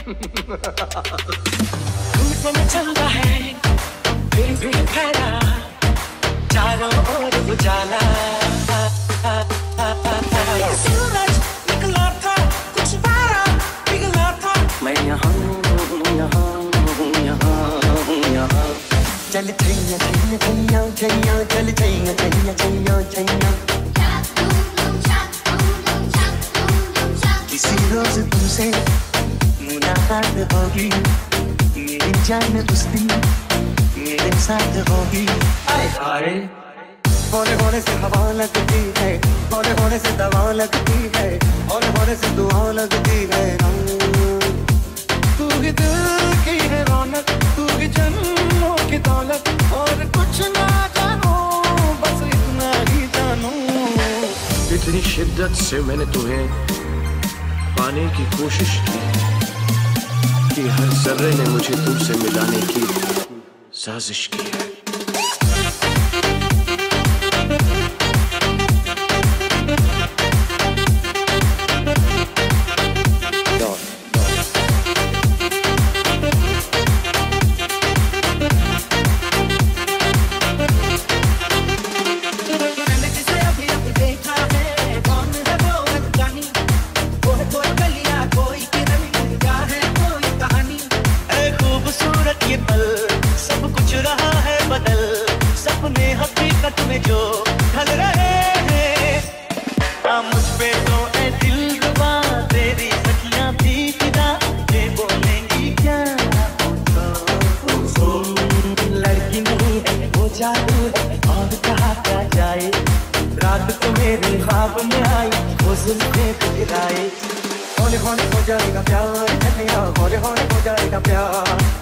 घुटनों में चलता है फिर भी फैला चारों ओर उजाला। सूरज निकला था कुछ तारा पिघला था। मैं यहाँ चल छैया छैया छैया छैया चल छैया छैया छैया छैया। किसी रोज तुमसे मुलाकात होगी मेरी जान उस दिन मेरे साथ होगी। हाय हाय होने होने से हवा लगती है होने होने से दवा लगती है होने होने से दुआ लगती है। तू ही दिल की है रौनक तू ही जन्मों की दौलत और कुछ ना जानू बस इतना ही जानू। इतनी शिद्दत से मैंने तुम्हें पाने की कोशिश की कि हर जर्रे ने मुझे तुमसे मिलाने की साजिश की है। होने हो जाएगा प्यार, होने हो जाएगा प्यार।